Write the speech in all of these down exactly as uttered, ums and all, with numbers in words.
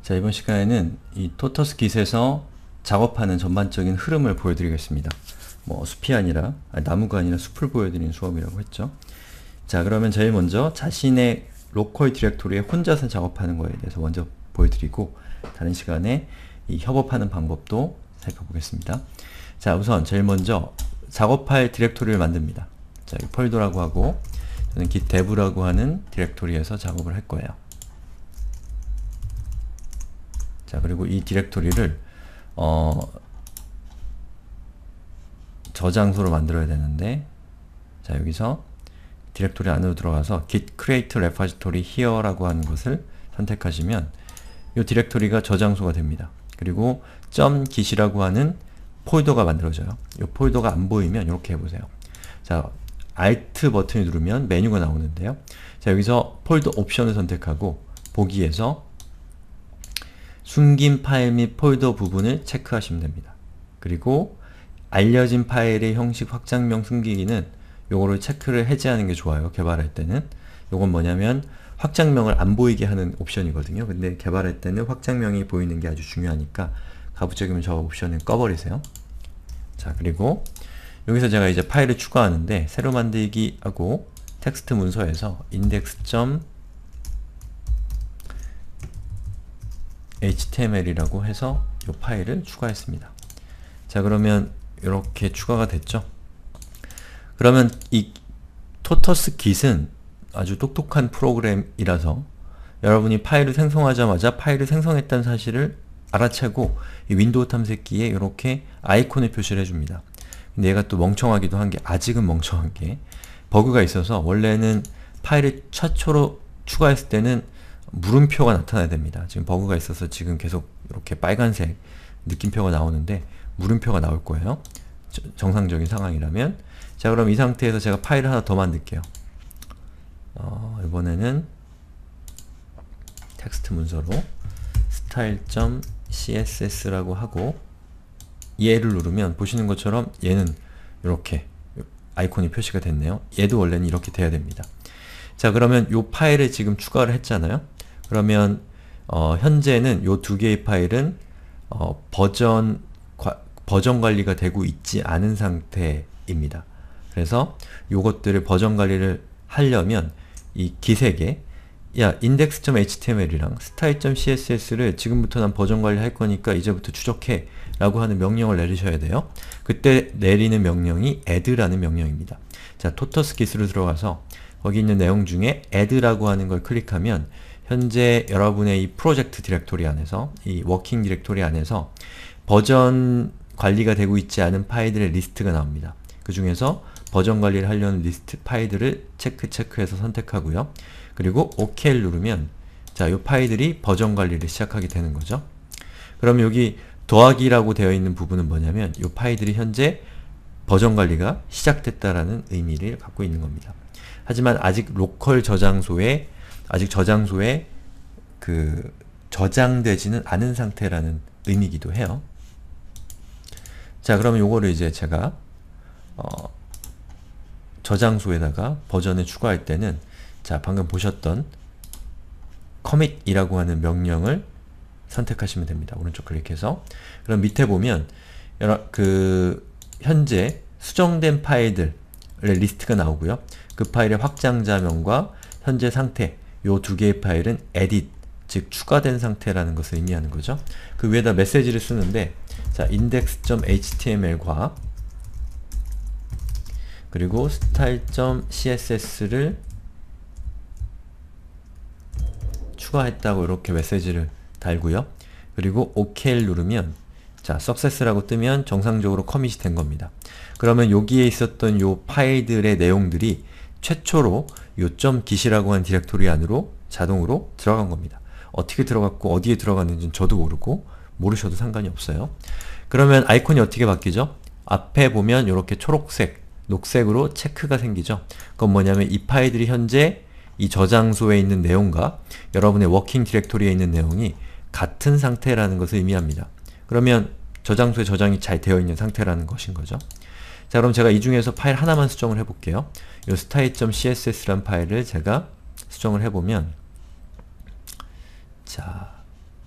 자, 이번 시간에는 이 토터스 깃에서 작업하는 전반적인 흐름을 보여드리겠습니다. 뭐 숲이 아니라, 아니, 나무가 아니라 숲을 보여드리는 수업이라고 했죠. 자, 그러면 제일 먼저 자신의 로컬 디렉토리에 혼자서 작업하는 거에 대해서 먼저 보여드리고, 다른 시간에 이 협업하는 방법도 살펴보겠습니다. 자, 우선 제일 먼저 작업할 디렉토리를 만듭니다. 자, 이 폴더라고 하고, 저는 git dev라고 하는 디렉토리에서 작업을 할 거예요. 자, 그리고 이 디렉토리를 어, 저장소로 만들어야 되는데, 자, 여기서 디렉토리 안으로 들어가서 git create repository here라고 하는 것을 선택하시면 이 디렉토리가 저장소가 됩니다. 그리고 .git이라고 하는 폴더가 만들어져요. 이 폴더가 안 보이면 이렇게 해보세요. 자, Alt 버튼을 누르면 메뉴가 나오는데요. 자, 여기서 폴더 옵션을 선택하고 보기에서 숨긴 파일 및 폴더 부분을 체크하시면 됩니다. 그리고 알려진 파일의 형식 확장명 숨기기는 요거를 체크를 해제하는 게 좋아요. 개발할 때는. 요건 뭐냐면 확장명을 안 보이게 하는 옵션이거든요. 근데 개발할 때는 확장명이 보이는 게 아주 중요하니까 가급적이면 저 옵션을 꺼버리세요. 자, 그리고 여기서 제가 이제 파일을 추가하는데 새로 만들기 하고 텍스트 문서에서 index.html이라고 해서 이 파일을 추가했습니다. 자, 그러면 이렇게 추가가 됐죠. 그러면 이 토터스 깃은 아주 똑똑한 프로그램이라서 여러분이 파일을 생성하자마자 파일을 생성했다는 사실을 알아채고 이 윈도우 탐색기에 이렇게 아이콘을 표시를 해줍니다. 근데 얘가 또 멍청하기도 한 게, 아직은 멍청한 게 버그가 있어서 원래는 파일을 최초로 추가했을 때는 물음표가 나타나야 됩니다. 지금 버그가 있어서 지금 계속 이렇게 빨간색 느낌표가 나오는데 물음표가 나올 거예요. 저, 정상적인 상황이라면. 자, 그럼 이 상태에서 제가 파일을 하나 더 만들게요. 어, 이번에는 텍스트 문서로 style.css라고 하고 얘를 누르면 보시는 것처럼 얘는 이렇게 아이콘이 표시가 됐네요. 얘도 원래는 이렇게 돼야 됩니다. 자, 그러면 이 파일을 지금 추가를 했잖아요. 그러면 어, 현재는 이 두 개의 파일은 어, 버전, 과, 버전 관리가 되고 있지 않은 상태입니다. 그래서 요것들을 버전 관리를 하려면 이 깃에게 야, index.html이랑 style.css를 지금부터 난 버전 관리할 거니까 이제부터 추적해 라고 하는 명령을 내리셔야 돼요. 그때 내리는 명령이 add라는 명령입니다. 자, 토터스 깃으로 들어가서 거기 있는 내용 중에 add라고 하는 걸 클릭하면 현재 여러분의 이 프로젝트 디렉토리 안에서, 이 워킹 디렉토리 안에서 버전 관리가 되고 있지 않은 파일들의 리스트가 나옵니다. 그 중에서 버전 관리를 하려는 리스트 파일들을 체크 체크해서 선택하고요. 그리고 OK를 누르면 자, 이 파일들이 버전 관리를 시작하게 되는 거죠. 그럼 여기 더하기라고 되어 있는 부분은 뭐냐면 이 파일들이 현재 버전 관리가 시작됐다라는 의미를 갖고 있는 겁니다. 하지만 아직 로컬 저장소에 아직 저장소에 그 저장되지는 않은 상태라는 의미이기도 해요. 자, 그러면 요거를 이제 제가 어, 저장소에다가 버전을 추가할 때는 자, 방금 보셨던 commit이라고 하는 명령을 선택하시면 됩니다. 오른쪽 클릭해서. 그럼 밑에 보면 여러 그 현재 수정된 파일들의 리스트가 나오고요. 그 파일의 확장자명과 현재 상태, 요 두 개의 파일은 edit, 즉 추가된 상태라는 것을 의미하는 거죠. 그 위에다 메시지를 쓰는데 자, index.html과 그리고 style.css를 추가했다고 이렇게 메시지를 달고요. 그리고 OK를 누르면 자, success라고 뜨면 정상적으로 커밋이 된 겁니다. 그러면 여기에 있었던 요 파일들의 내용들이 최초로 요 .git이라고 하는 디렉토리 안으로 자동으로 들어간 겁니다. 어떻게 들어갔고 어디에 들어갔는지는 저도 모르고 모르셔도 상관이 없어요. 그러면 아이콘이 어떻게 바뀌죠? 앞에 보면 이렇게 초록색, 녹색으로 체크가 생기죠. 그건 뭐냐면 이 파일들이 현재 이 저장소에 있는 내용과 여러분의 워킹 디렉토리에 있는 내용이 같은 상태라는 것을 의미합니다. 그러면 저장소에 저장이 잘 되어 있는 상태라는 것인 거죠. 자, 그럼 제가 이 중에서 파일 하나만 수정을 해볼게요. 이 style.css라는 파일을 제가 수정을 해보면 자,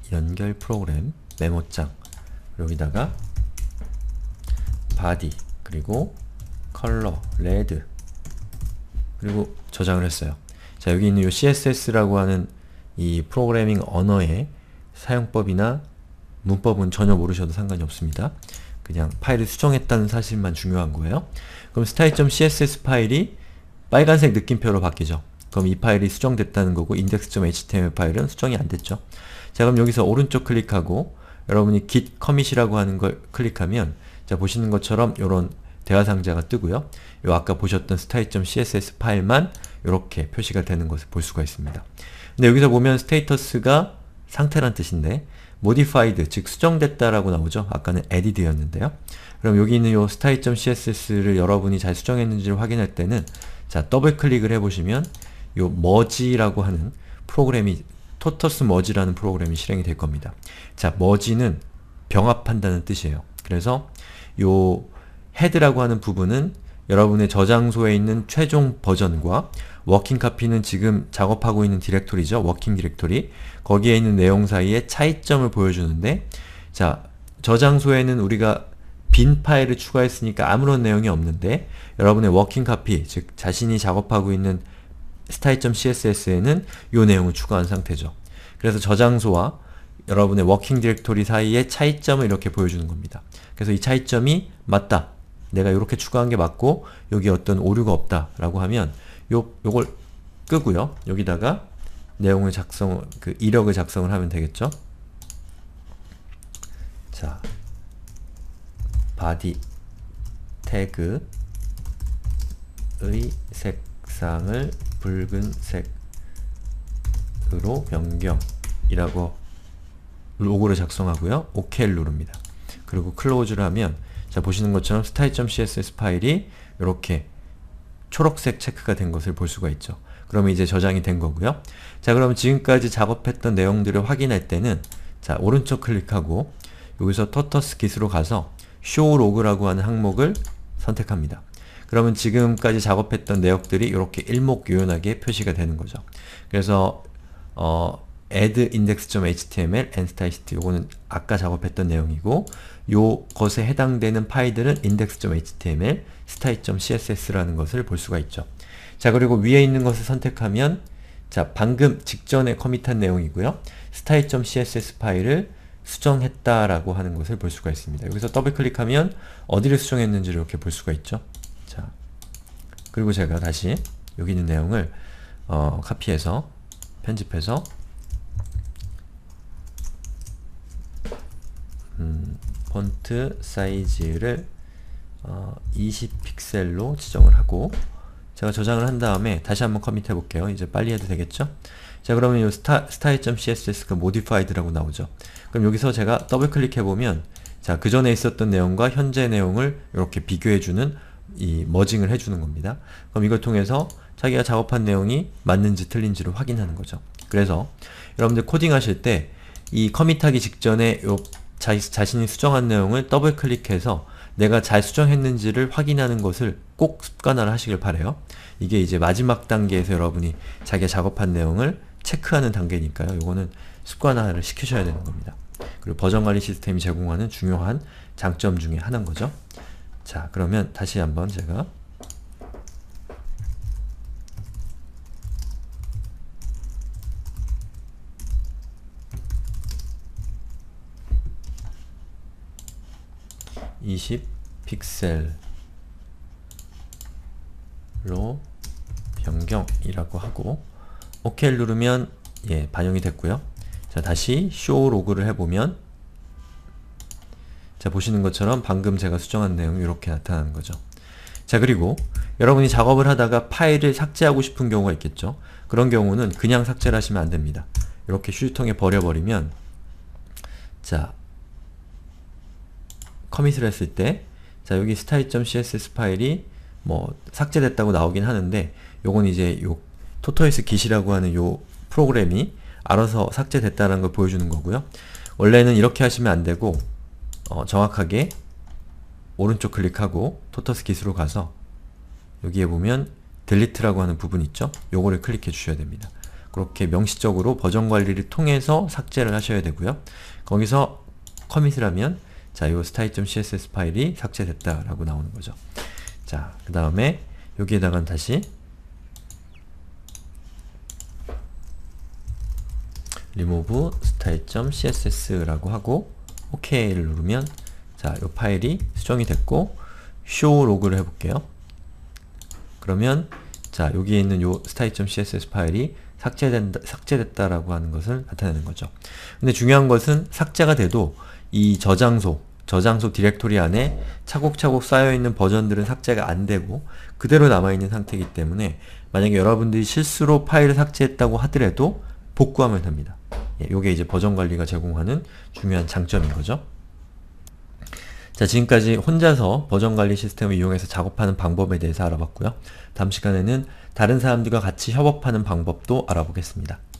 연결 프로그램 메모장, 여기다가 body, 그리고 컬러 레드, 그리고 저장을 했어요. 자, 여기 있는 이 씨에스에스라고 하는 이 프로그래밍 언어의 사용법이나 문법은 전혀 모르셔도 상관이 없습니다. 그냥 파일을 수정했다는 사실만 중요한 거예요. 그럼 style.css 파일이 빨간색 느낌표로 바뀌죠. 그럼 이 파일이 수정됐다는 거고 index.html 파일은 수정이 안 됐죠. 자, 그럼 여기서 오른쪽 클릭하고 여러분이 git commit이라고 하는 걸 클릭하면, 자, 보시는 것처럼 이런 대화 상자가 뜨고요. 요 아까 보셨던 style.css 파일만 이렇게 표시가 되는 것을 볼 수가 있습니다. 근데 여기서 보면 스테이터스가 상태란 뜻인데 modified, 즉 수정됐다라고 나오죠. 아까는 added였는데요. 그럼 여기 있는 요 style.css를 여러분이 잘 수정했는지를 확인할 때는, 자, 더블 클릭을 해보시면 요 merge라고 하는 프로그램이, 토터스 머지라는 프로그램이 실행이 될 겁니다. 자, 머지는 병합한다는 뜻이에요. 그래서 요 헤드라고 하는 부분은 여러분의 저장소에 있는 최종 버전과 워킹 카피는 지금 작업하고 있는 디렉토리죠. 워킹 디렉토리. 거기에 있는 내용 사이의 차이점을 보여주는데, 자, 저장소에는 우리가 빈 파일을 추가했으니까 아무런 내용이 없는데, 여러분의 워킹 카피, 즉 자신이 작업하고 있는 style.css에는 이 내용을 추가한 상태죠. 그래서 저장소와 여러분의 워킹 디렉토리 사이의 차이점을 이렇게 보여주는 겁니다. 그래서 이 차이점이 맞다, 내가 이렇게 추가한 게 맞고 여기 어떤 오류가 없다 라고 하면 요, 요걸 끄고요. 여기다가 내용을 작성, 그 이력을 작성을 하면 되겠죠. 자, body 태그의 색상을 붉은색으로 변경이라고 로고를 작성하고요. 오케이를 누릅니다. 그리고 클로즈를 하면, 자, 보시는 것처럼 style.css 파일이 이렇게 초록색 체크가 된 것을 볼 수가 있죠. 그러면 이제 저장이 된 거고요. 자, 그러면 지금까지 작업했던 내용들을 확인할 때는, 자, 오른쪽 클릭하고 여기서 토터스 깃으로 가서 show log라고 하는 항목을 선택합니다. 그러면 지금까지 작업했던 내역들이 이렇게 일목요연하게 표시가 되는 거죠. 그래서 어, add index.html and style.ht, 요거는 아까 작업했던 내용이고, 요 것에 해당되는 파일들은 index.html, style.css라는 것을 볼 수가 있죠. 자, 그리고 위에 있는 것을 선택하면, 자, 방금 직전에 커밋한 내용이고요. style.css 파일을 수정했다라고 하는 것을 볼 수가 있습니다. 여기서 더블 클릭하면 어디를 수정했는지를 이렇게 볼 수가 있죠. 자, 그리고 제가 다시 여기 있는 내용을 어, 카피해서 편집해서 음, 폰트 사이즈를 어, 이십 픽셀로 지정을 하고, 제가 저장을 한 다음에 다시 한번 커밋 해볼게요. 이제 빨리 해도 되겠죠? 자, 그러면 이 style.css가 modified라고 나오죠. 그럼 여기서 제가 더블 클릭해보면, 자, 그 전에 있었던 내용과 현재 내용을 이렇게 비교해주는, 이 머징을 해주는 겁니다. 그럼 이걸 통해서 자기가 작업한 내용이 맞는지 틀린지를 확인하는 거죠. 그래서 여러분들 코딩 하실 때 이 커밋하기 직전에 요 자, 자신이 수정한 내용을 더블 클릭해서 내가 잘 수정했는지를 확인하는 것을 꼭 습관화를 하시길 바래요. 이게 이제 마지막 단계에서 여러분이 자기가 작업한 내용을 체크하는 단계니까요. 요거는 습관화를 시키셔야 되는 겁니다. 그리고 버전관리 시스템이 제공하는 중요한 장점 중에 하나인 거죠. 자, 그러면 다시 한번 제가 이십 픽셀로 변경이라고 하고 오케이를 누르면, 예, 반영이 됐고요. 자, 다시 show log를 해보면, 자, 보시는 것처럼 방금 제가 수정한 내용이 이렇게 나타나는 거죠. 자, 그리고 여러분이 작업을 하다가 파일을 삭제하고 싶은 경우가 있겠죠. 그런 경우는 그냥 삭제를 하시면 안 됩니다. 이렇게 휴지통에 버려버리면, 자, 커밋을 했을 때, 자, 여기 style.css 파일이 뭐 삭제됐다고 나오긴 하는데, 요건 이제 요 토토이스 깃이라고 하는 요 프로그램이 알아서 삭제됐다는 걸 보여주는 거고요. 원래는 이렇게 하시면 안 되고, 어, 정확하게 오른쪽 클릭하고 토토스 깃으로 가서 여기에 보면 delete라고 하는 부분 있죠? 요거를 클릭해 주셔야 됩니다. 그렇게 명시적으로 버전 관리를 통해서 삭제를 하셔야 되고요. 거기서 커밋을 하면 자, 요 style.css 파일이 삭제됐다 라고 나오는 거죠. 자, 그 다음에 여기에다가 다시 remove style.css라고 하고 OK를 누르면 자, 요 파일이 수정이 됐고 show 로그를 해볼게요. 그러면 자, 여기에 있는 요 style.css 파일이 삭제된다, 삭제됐다라고 하는 것을 나타내는 거죠. 근데 중요한 것은 삭제가 돼도 이 저장소, 저장소 디렉토리 안에 차곡차곡 쌓여있는 버전들은 삭제가 안 되고 그대로 남아있는 상태이기 때문에 만약에 여러분들이 실수로 파일을 삭제했다고 하더라도 복구하면 됩니다. 예, 요게 이제 버전 관리가 제공하는 중요한 장점인 거죠. 자, 지금까지 혼자서 버전 관리 시스템을 이용해서 작업하는 방법에 대해서 알아봤고요. 다음 시간에는 다른 사람들과 같이 협업하는 방법도 알아보겠습니다.